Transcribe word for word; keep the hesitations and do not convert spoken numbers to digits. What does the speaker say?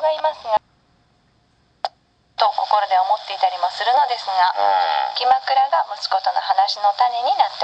がいますがと心で思っていたりもするのですが、 うん気枕が息子との話の種になって